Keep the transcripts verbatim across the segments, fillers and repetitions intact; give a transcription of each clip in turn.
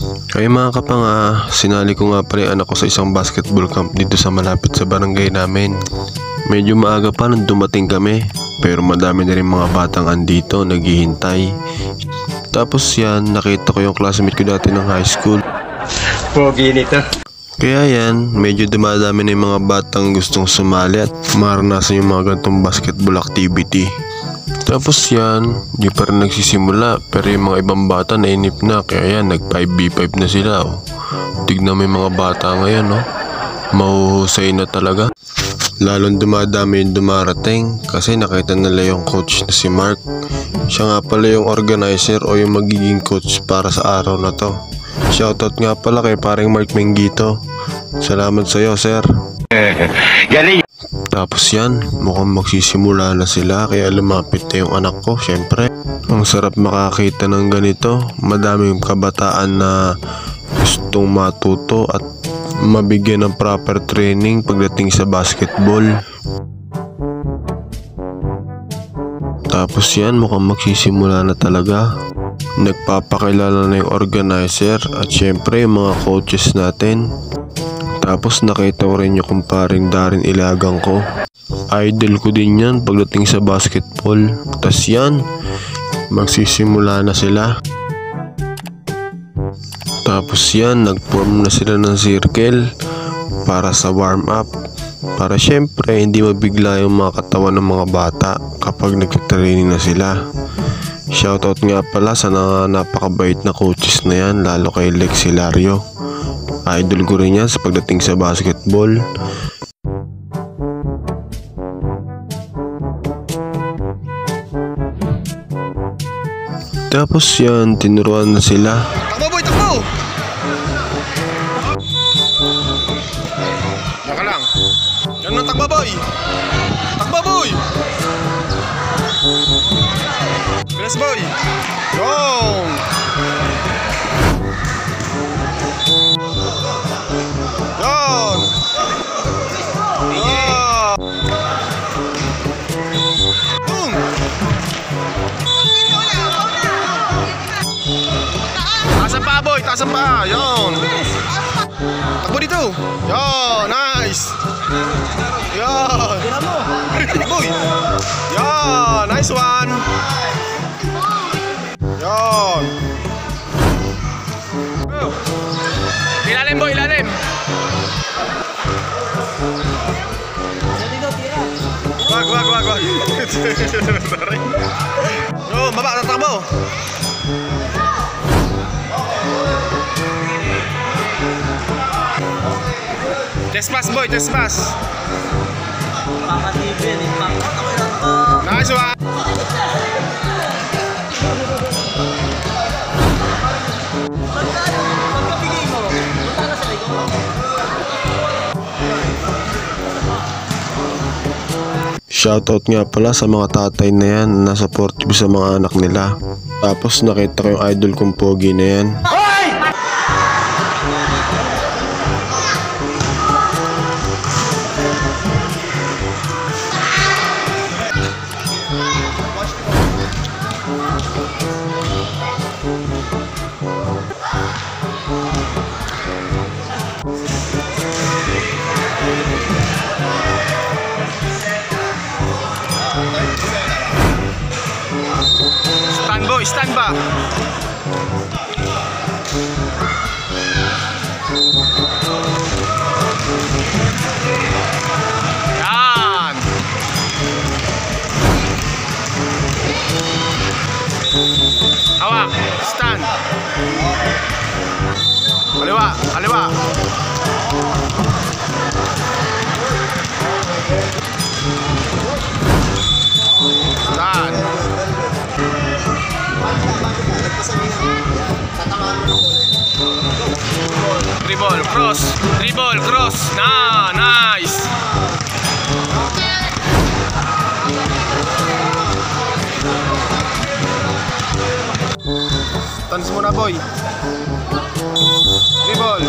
Ay mga kapanga, sinali ko nga pala yung anak ko sa isang basketball camp dito sa malapit sa barangay namin. Medyo maaga pa nung dumating kami, pero madami na rin mga batang andito naghihintay. Tapos yan, nakita ko yung classmate ko dati ng high school. Pogi nito. Kaya yan, medyo dumadami na yung mga batang gustong sumali at maranasan yung mga ganitong basketball activity. Tapos yan, di pa rin nagsisimula, pero yung mga ibang bata nainip na, kaya yan, nag five v five na sila. Oh. Tignan mo yung mga bata ngayon, no? Mahuhusay na talaga. Lalong dumadami yung dumarating kasi nakita nila yung coach na si Mark. Siya nga pala yung organizer o yung magiging coach para sa araw na to. Shoutout nga pala kay paring Mark Menguito. Salamat sa iyo, sir. Galing. Tapos yan, mukhang magsisimula na sila kaya lumapit na yung anak ko, syempre. Ang sarap makakita ng ganito. Madaming kabataan na gustong matuto at mabigyan ng proper training pagdating sa basketball. Tapos yan, mukhang magsisimula na talaga. Nagpapakilala na yung organizer at syempre yung mga coaches natin. Tapos nakita ko rin yung kumparing Darin Ilagang ko. Idol ko din yan pagdating sa basketball. Tapos yan, magsisimula na sila. Tapos yan, nag-form na sila ng circle para sa warm up. Para syempre hindi mabigla yung mga katawan ng mga bata kapag nag-training na sila. Shoutout nga pala sa na napakabait na coaches na yan, lalo kay Lex Hilario. Idol ko rin yan sa pagdating sa basketball. Tapos yan, tinuruan na sila. Takbo boy, takbo! Naka lang. Ganun, takbo boy! Takbo boy! Bilas boy! Gong! Gong! Gong! Taas ang paa boy, taas ang paa, yun. Takbo dito. Yun, nice. Yun. Boy. Yun, nice one. Yun. Ilalim boy, ilalim. Wag, wag, wag, wag. Yun, baba, tatakbo. Test pass boy, test pass. Nice one. Shoutout nga pala sa mga tatay na yan na supportive sa mga anak nila. Tapos nakita ko yung idol kong pogi na yan. Stand boy, stand ba? Yan. Hawak, stand. Kaliwa, kaliwa. Stand. Dribble, cross, dribble, cross. Na, nice. Tans muna boy. Dribble.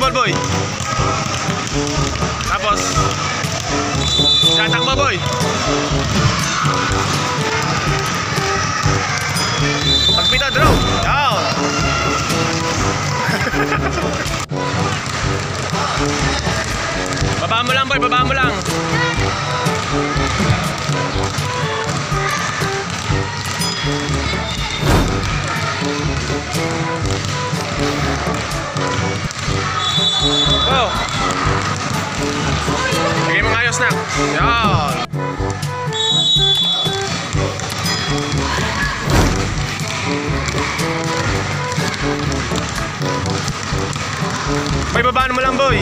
ball, boy. Tapos. Tatakbo, boy. Pagpita, draw. Down. Baba mo lang, boy. Baba mo lang. Oh. Lagay mo ayos na. Yan. Boy, babaan mo lang, boy.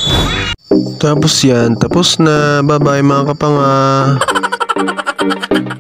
Tapos yan, tapos na. Bye-bye mga kapanga.